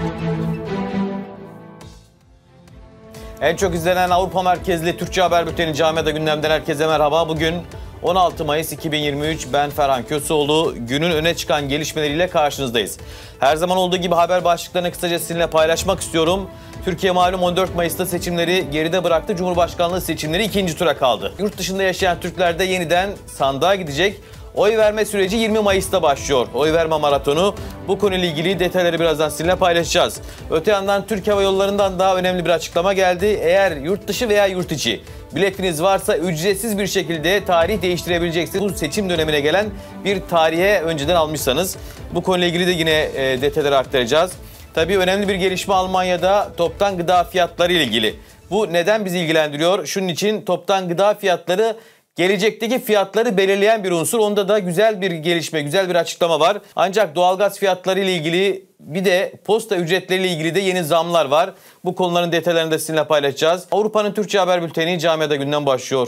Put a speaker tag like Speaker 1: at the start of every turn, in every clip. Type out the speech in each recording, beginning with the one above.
Speaker 1: En çok izlenen Avrupa merkezli Türkçe Haber Bülteni Camiada Gündem'den herkese merhaba. Bugün 16 Mayıs 2023, ben Ferhan Köseoğlu. Günün öne çıkan gelişmeleriyle karşınızdayız. Her zaman olduğu gibi haber başlıklarını kısaca sizinle paylaşmak istiyorum. Türkiye malum 14 Mayıs'ta seçimleri geride bıraktı. Cumhurbaşkanlığı seçimleri ikinci tura kaldı. Yurt dışında yaşayan Türkler de yeniden sandığa gidecek. Oy verme süreci 20 Mayıs'ta başlıyor. Oy verme maratonu. Bu konuyla ilgili detayları birazdan sizinle paylaşacağız. Öte yandan Türk Hava Yolları'ndan daha önemli bir açıklama geldi. Eğer yurt dışı veya yurt içi biletiniz varsa ücretsiz bir şekilde tarih değiştirebileceksiniz. Bu seçim dönemine gelen bir tarihe önceden almışsanız. Bu konuyla ilgili de yine detayları aktaracağız. Tabii önemli bir gelişme Almanya'da toptan gıda fiyatları ile ilgili. Bu neden bizi ilgilendiriyor? Şunun için toptan gıda fiyatları gelecekteki fiyatları belirleyen bir unsur. Onda da güzel bir gelişme, güzel bir açıklama var. Ancak doğalgaz fiyatları ile ilgili bir de posta ücretleri ile ilgili de yeni zamlar var. Bu konuların detaylarını da sizinle paylaşacağız. Avrupa'nın Türkçe Haber Bülteni Camiada Gündem başlıyor.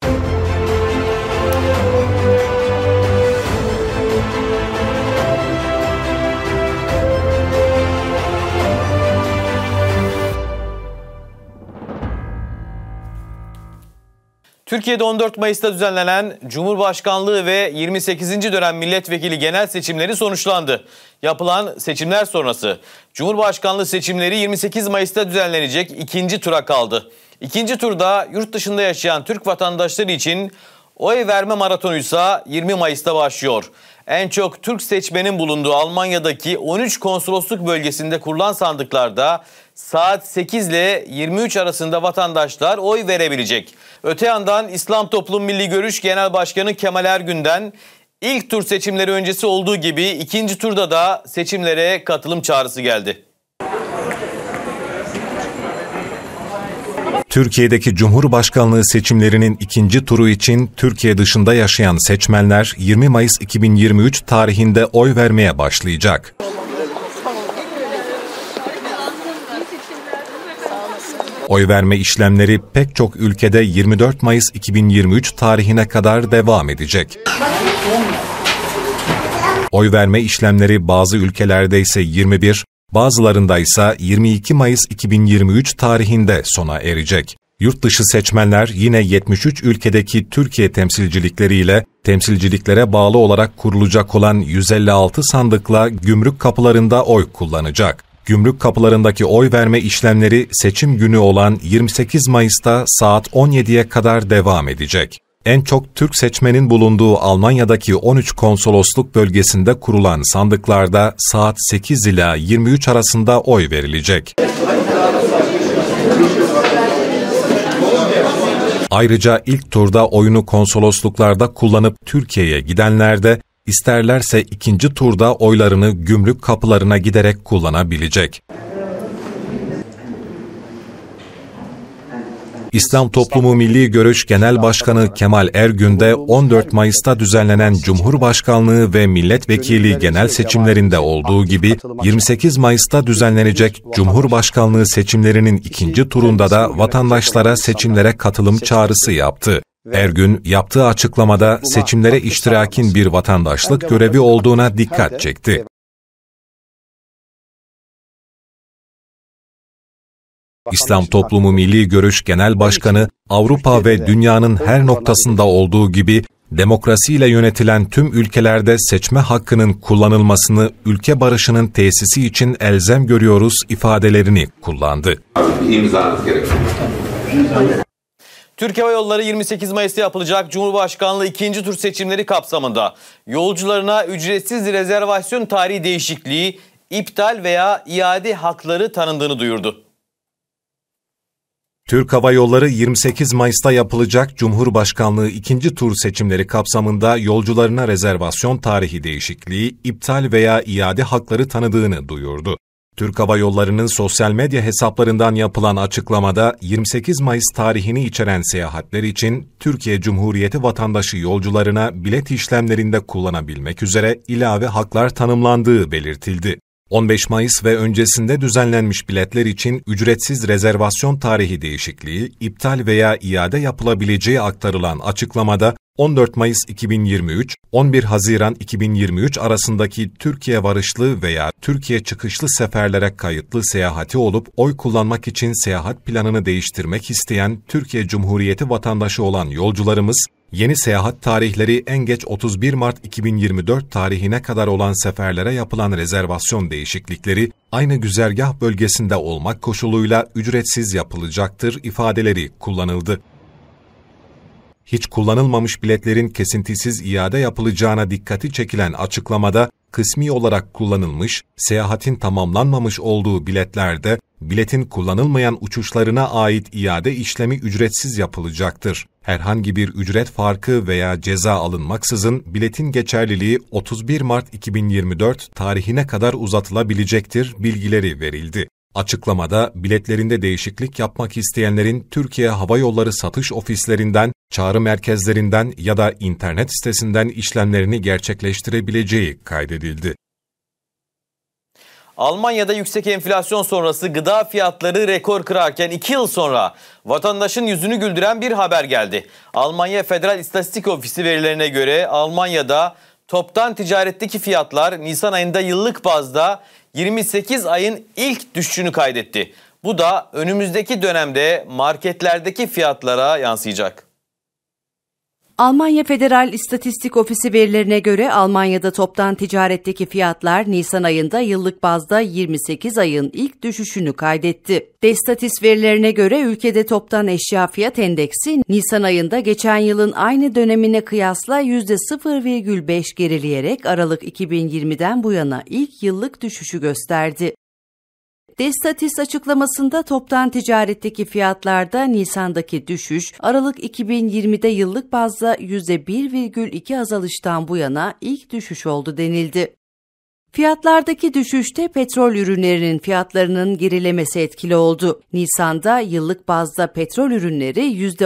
Speaker 1: Türkiye'de 14 Mayıs'ta düzenlenen Cumhurbaşkanlığı ve 28. dönem milletvekili genel seçimleri sonuçlandı. Yapılan seçimler sonrası Cumhurbaşkanlığı seçimleri 28 Mayıs'ta düzenlenecek, ikinci tura kaldı. İkinci turda yurt dışında yaşayan Türk vatandaşları için oy verme maratonuysa 20 Mayıs'ta başlıyor. En çok Türk seçmenin bulunduğu Almanya'daki 13 konsolosluk bölgesinde kurulan sandıklarda saat 8 ile 23 arasında vatandaşlar oy verebilecek. Öte yandan İslam Toplum Milli Görüş Genel Başkanı Kemal Ergün'den ilk tur seçimleri öncesi olduğu gibi ikinci turda da seçimlere katılım çağrısı geldi.
Speaker 2: Türkiye'deki Cumhurbaşkanlığı seçimlerinin ikinci turu için Türkiye dışında yaşayan seçmenler 20 Mayıs 2023 tarihinde oy vermeye başlayacak. Oy verme işlemleri pek çok ülkede 24 Mayıs 2023 tarihine kadar devam edecek. Oy verme işlemleri bazı ülkelerde ise 21, bazılarında ise 22 Mayıs 2023 tarihinde sona erecek. Yurt dışı seçmenler yine 73 ülkedeki Türkiye temsilcilikleriyle temsilciliklere bağlı olarak kurulacak olan 156 sandıkla gümrük kapılarında oy kullanacak. Gümrük kapılarındaki oy verme işlemleri seçim günü olan 28 Mayıs'ta saat 17'ye kadar devam edecek. En çok Türk seçmenin bulunduğu Almanya'daki 13 konsolosluk bölgesinde kurulan sandıklarda saat 8 ila 23 arasında oy verilecek. Ayrıca ilk turda oyunu konsolosluklarda kullanıp Türkiye'ye gidenler de İsterlerse ikinci turda oylarını gümrük kapılarına giderek kullanabilecek. İslam Toplumu Milli Görüş Genel Başkanı Kemal Ergün de 14 Mayıs'ta düzenlenen Cumhurbaşkanlığı ve milletvekili genel seçimlerinde olduğu gibi 28 Mayıs'ta düzenlenecek Cumhurbaşkanlığı seçimlerinin ikinci turunda da vatandaşlara seçimlere katılım çağrısı yaptı. Ergün yaptığı açıklamada seçimlere iştirakin bir vatandaşlık görevi olduğuna dikkat çekti. İslam Toplumu Milli Görüş Genel Başkanı, Avrupa ve dünyanın her noktasında olduğu gibi demokrasiyle yönetilen tüm ülkelerde seçme hakkının kullanılmasını ülke barışının tesisi için elzem görüyoruz ifadelerini kullandı.
Speaker 1: İmzanız gerekiyor. Türk Hava Yolları 28 Mayıs'ta yapılacak Cumhurbaşkanlığı ikinci tur seçimleri kapsamında yolcularına ücretsiz rezervasyon tarihi değişikliği, iptal veya iade hakları tanındığını duyurdu.
Speaker 2: Türk Hava Yolları 28 Mayıs'ta yapılacak Cumhurbaşkanlığı ikinci tur seçimleri kapsamında yolcularına rezervasyon tarihi değişikliği, iptal veya iade hakları tanıdığını duyurdu. Türk Hava Yolları'nın sosyal medya hesaplarından yapılan açıklamada 28 Mayıs tarihini içeren seyahatler için Türkiye Cumhuriyeti vatandaşı yolcularına bilet işlemlerinde kullanabilmek üzere ilave haklar tanımlandığı belirtildi. 15 Mayıs ve öncesinde düzenlenmiş biletler için ücretsiz rezervasyon tarihi değişikliği, iptal veya iade yapılabileceği aktarılan açıklamada 14 Mayıs 2023, 11 Haziran 2023 arasındaki Türkiye varışlı veya Türkiye çıkışlı seferlere kayıtlı seyahati olup oy kullanmak için seyahat planını değiştirmek isteyen Türkiye Cumhuriyeti vatandaşı olan yolcularımız, yeni seyahat tarihleri en geç 31 Mart 2024 tarihine kadar olan seferlere yapılan rezervasyon değişiklikleri aynı güzergah bölgesinde olmak koşuluyla ücretsiz yapılacaktır ifadeleri kullanıldı. Hiç kullanılmamış biletlerin kesintisiz iade yapılacağına dikkati çekilen açıklamada, kısmi olarak kullanılmış, seyahatin tamamlanmamış olduğu biletlerde, biletin kullanılmayan uçuşlarına ait iade işlemi ücretsiz yapılacaktır. Herhangi bir ücret farkı veya ceza alınmaksızın biletin geçerliliği 31 Mart 2024 tarihine kadar uzatılabilecektir bilgileri verildi. Açıklamada biletlerinde değişiklik yapmak isteyenlerin Türkiye Hava Yolları satış ofislerinden, çağrı merkezlerinden ya da internet sitesinden işlemlerini gerçekleştirebileceği kaydedildi.
Speaker 1: Almanya'da yüksek enflasyon sonrası gıda fiyatları rekor kırarken 2 yıl sonra vatandaşın yüzünü güldüren bir haber geldi. Almanya Federal İstatistik Ofisi verilerine göre Almanya'da toptan ticaretteki fiyatlar Nisan ayında yıllık bazda 28 ayın ilk düşüşünü kaydetti. Bu da önümüzdeki dönemde marketlerdeki fiyatlara yansıyacak.
Speaker 3: Almanya Federal İstatistik Ofisi verilerine göre Almanya'da toptan ticaretteki fiyatlar Nisan ayında yıllık bazda 28 ayın ilk düşüşünü kaydetti. Destatis verilerine göre ülkede toptan eşya fiyat endeksi Nisan ayında geçen yılın aynı dönemine kıyasla %0,5 gerileyerek Aralık 2020'den bu yana ilk yıllık düşüşü gösterdi. Destatis açıklamasında toptan ticaretteki fiyatlarda Nisan'daki düşüş, Aralık 2020'de yıllık bazda %1,2 azalıştan bu yana ilk düşüş oldu denildi. Fiyatlardaki düşüşte petrol ürünlerinin fiyatlarının gerilemesi etkili oldu. Nisan'da yıllık bazda petrol ürünleri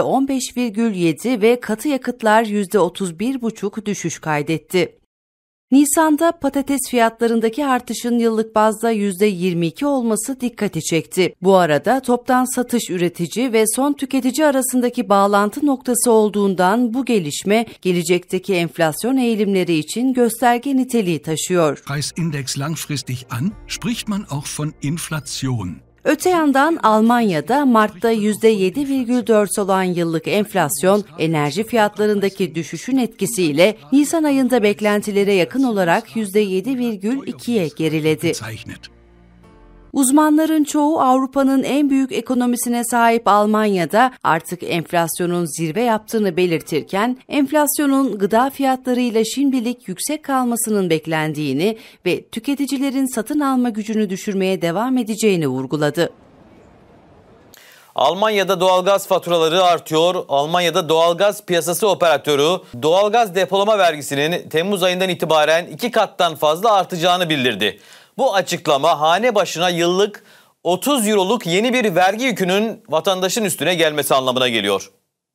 Speaker 3: %15,7 ve katı yakıtlar %31,5 düşüş kaydetti. Nisan'da patates fiyatlarındaki artışın yıllık bazda %22 olması dikkati çekti. Bu arada toptan satış üretici ve son tüketici arasındaki bağlantı noktası olduğundan bu gelişme gelecekteki enflasyon eğilimleri için gösterge niteliği taşıyor.
Speaker 4: Preisindex langfristig an, spricht man auch von Inflation.
Speaker 3: Öte yandan Almanya'da Mart'ta %7,4 olan yıllık enflasyon, enerji fiyatlarındaki düşüşün etkisiyle Nisan ayında beklentilere yakın olarak %7,2'ye geriledi. Uzmanların çoğu Avrupa'nın en büyük ekonomisine sahip Almanya'da artık enflasyonun zirve yaptığını belirtirken, enflasyonun gıda fiyatlarıyla şimdilik yüksek kalmasının beklendiğini ve tüketicilerin satın alma gücünü düşürmeye devam edeceğini vurguladı.
Speaker 1: Almanya'da doğalgaz faturaları artıyor. Almanya'da doğalgaz piyasası operatörü doğalgaz depolama vergisinin Temmuz ayından itibaren 2 kattan fazla artacağını bildirdi. Bu açıklama hane başına yıllık 30 euroluk yeni bir vergi yükünün vatandaşın üstüne gelmesi anlamına geliyor.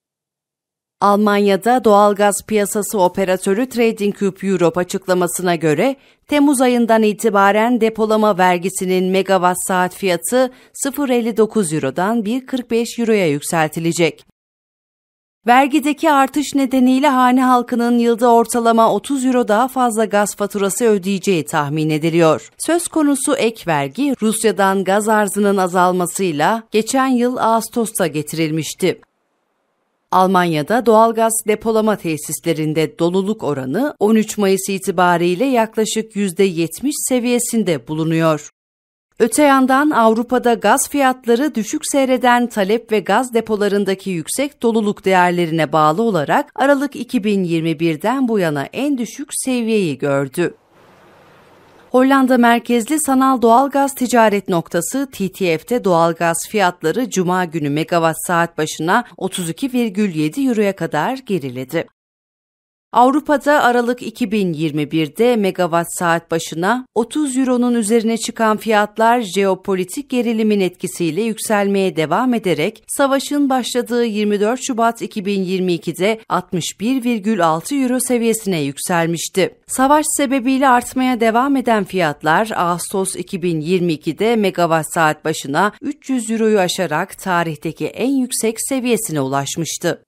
Speaker 3: Almanya'da doğalgaz piyasası operatörü Trading Hub Europe açıklamasına göre Temmuz ayından itibaren depolama vergisinin megawatt saat fiyatı 0,59 eurodan 1,45 euroya yükseltilecek. Vergideki artış nedeniyle hane halkının yılda ortalama 30 euro daha fazla gaz faturası ödeyeceği tahmin ediliyor. Söz konusu ek vergi Rusya'dan gaz arzının azalmasıyla geçen yıl Ağustos'ta getirilmişti. Almanya'da doğalgaz depolama tesislerinde doluluk oranı 13 Mayıs itibariyle yaklaşık %70 seviyesinde bulunuyor. Öte yandan Avrupa'da gaz fiyatları düşük seyreden talep ve gaz depolarındaki yüksek doluluk değerlerine bağlı olarak Aralık 2021'den bu yana en düşük seviyeyi gördü. Hollanda merkezli sanal doğalgaz ticaret noktası TTF'de doğalgaz fiyatları Cuma günü megawatt saat başına 32,7 euroya kadar geriledi. Avrupa'da Aralık 2021'de megawatt saat başına 30 euronun üzerine çıkan fiyatlar jeopolitik gerilimin etkisiyle yükselmeye devam ederek savaşın başladığı 24 Şubat 2022'de 61,6 euro seviyesine yükselmişti. Savaş sebebiyle artmaya devam eden fiyatlar Ağustos 2022'de megawatt saat başına 300 euroyu aşarak tarihteki en yüksek seviyesine ulaşmıştı.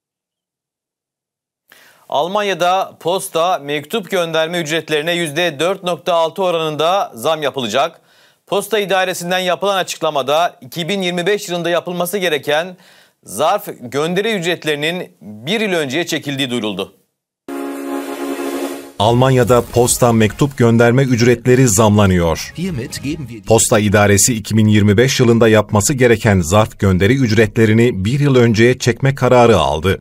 Speaker 1: Almanya'da posta mektup gönderme ücretlerine %4,6 oranında zam yapılacak. Posta idaresinden yapılan açıklamada 2025 yılında yapılması gereken zarf gönderi ücretlerinin bir yıl önceye çekildiği duyuruldu.
Speaker 2: Almanya'da posta mektup gönderme ücretleri zamlanıyor. Posta İdaresi 2025 yılında yapması gereken zarf gönderi ücretlerini bir yıl önceye çekme kararı aldı.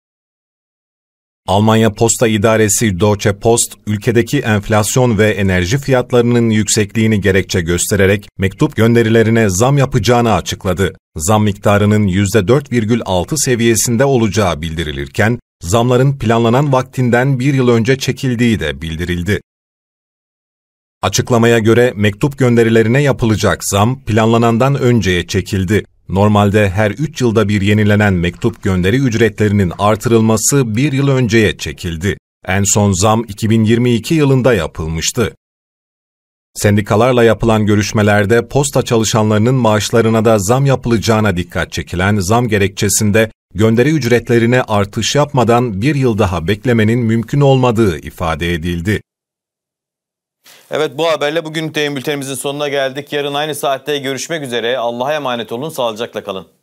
Speaker 2: Almanya Posta İdaresi Deutsche Post, ülkedeki enflasyon ve enerji fiyatlarının yüksekliğini gerekçe göstererek mektup gönderilerine zam yapacağını açıkladı. Zam miktarının %4,6 seviyesinde olacağı bildirilirken, zamların planlanan vaktinden bir yıl önce çekildiği de bildirildi. Açıklamaya göre mektup gönderilerine yapılacak zam planlanandan önceye çekildi. Normalde her 3 yılda bir yenilenen mektup gönderi ücretlerinin artırılması bir yıl önceye çekildi. En son zam 2022 yılında yapılmıştı. Sendikalarla yapılan görüşmelerde posta çalışanlarının maaşlarına da zam yapılacağına dikkat çekilen zam gerekçesinde gönderi ücretlerine artış yapmadan bir yıl daha beklemenin mümkün olmadığı ifade edildi.
Speaker 1: Evet, bu haberle bugün bültenimizin sonuna geldik. Yarın aynı saatte görüşmek üzere. Allah'a emanet olun, sağlıcakla kalın.